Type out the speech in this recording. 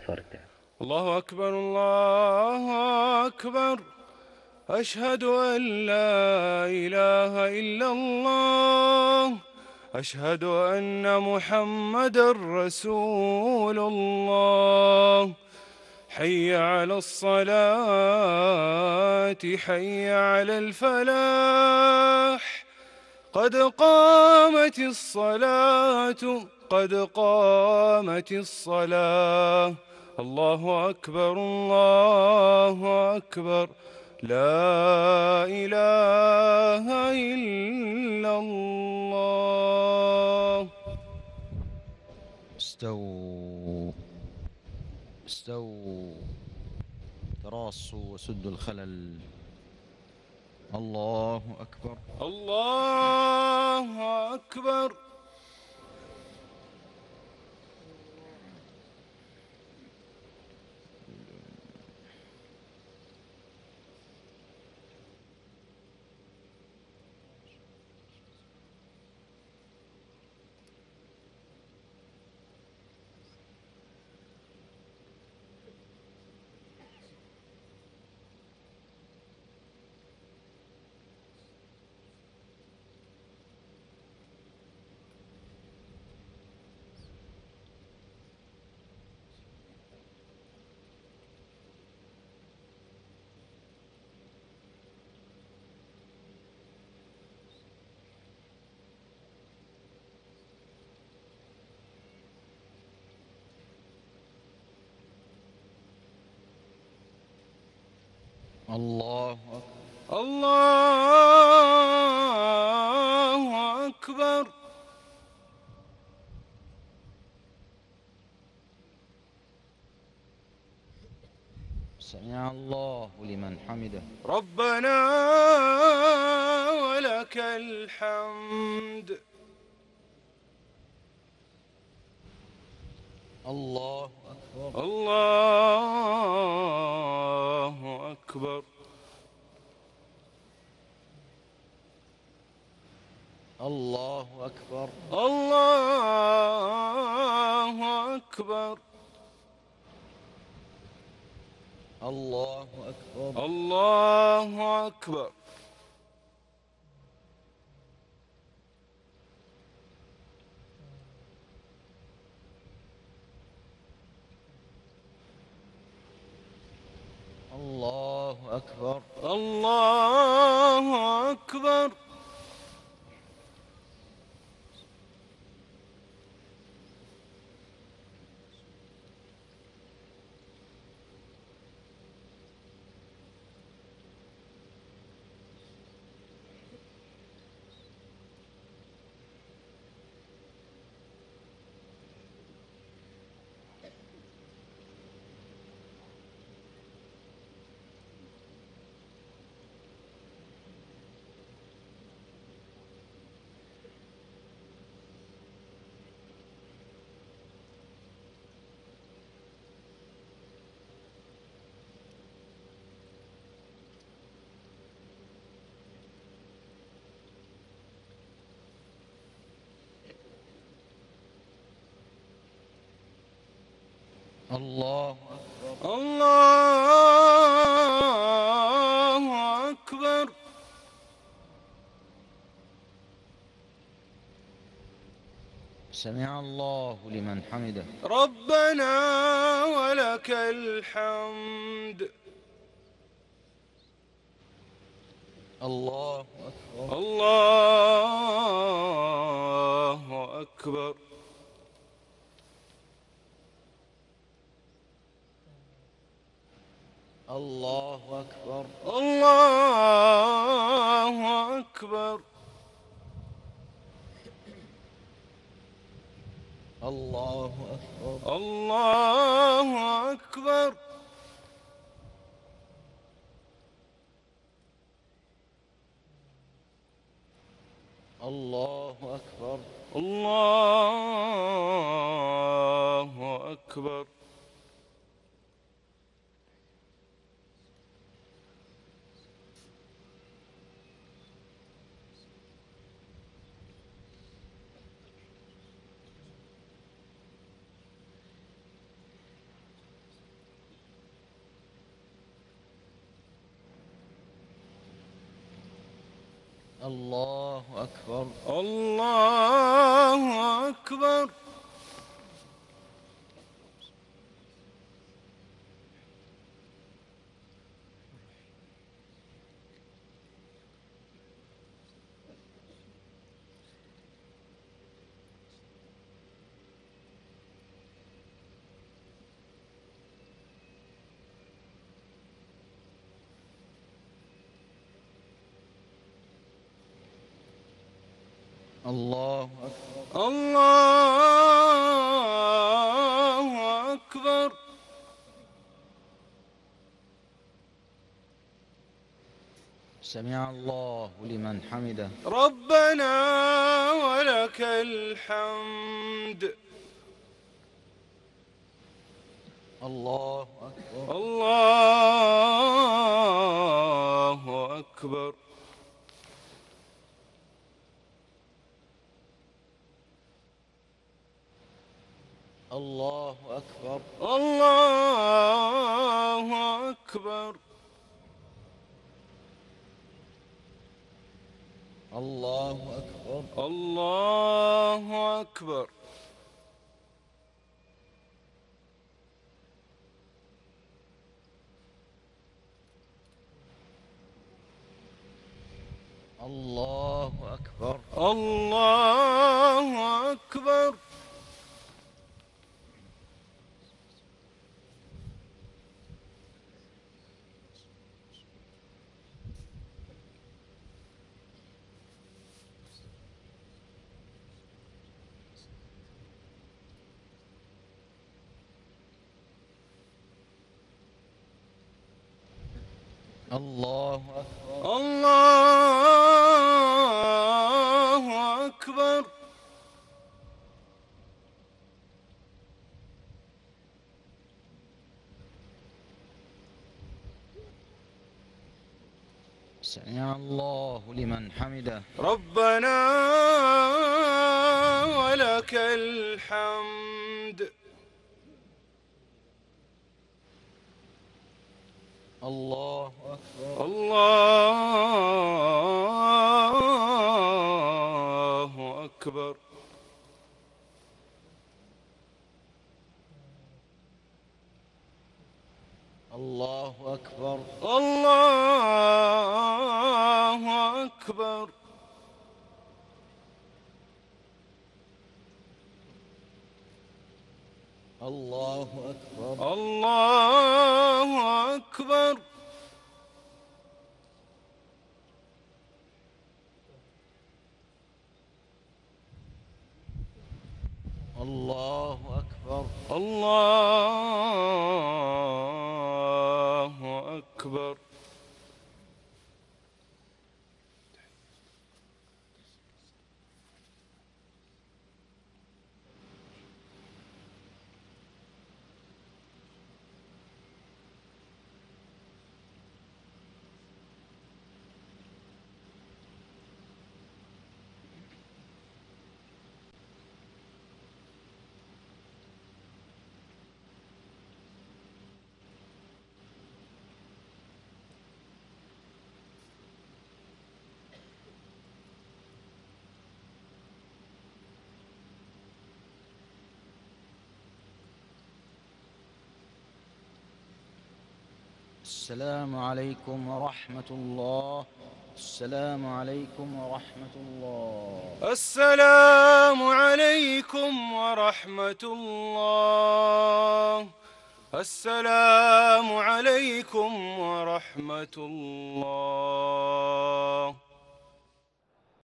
فاركع. الله أكبر الله أكبر. أشهد أن لا إله إلا الله. أشهد أن محمدًا رسول الله. حي على الصلاة حي على الفلاح. قد قامت الصلاة قد قامت الصلاة. الله أكبر الله أكبر. لا إله إلا الله. استووا استووا، تراصوا وسدوا الخلل. الله أكبر الله أكبر. الله أكبر الله أكبر. سمع الله لمن حمده. ربنا ولك الحمد. الله أكبر الله أكبر. الله أكبر الله أكبر. الله أكبر الله أكبر. الله أكبر الله أكبر. الله أكبر الله أكبر. سمع الله لمن حمده. ربنا ولك الحمد. الله أكبر الله أكبر. الله أكبر الله أكبر. الله أكبر الله أكبر. الله أكبر الله أكبر. الله أكبر. الله أكبر. الله أكبر. الله أكبر. سمع الله لمن حمده. ربنا ولك الحمد. الله أكبر. الله أكبر. الله أكبر. الله أكبر. الله أكبر. الله أكبر. الله أكبر. الله أكبر. الله أكبر. الله أكبر. سمع الله لمن حمده. ربنا ولك الحمد. الله أكبر. الله أكبر. الله أكبر. الله أكبر. الله أكبر. الله أكبر. الله أكبر. الله أكبر. السلام عليكم ورحمة الله. السلام عليكم ورحمة الله. السلام عليكم ورحمة الله. السلام عليكم ورحمة الله.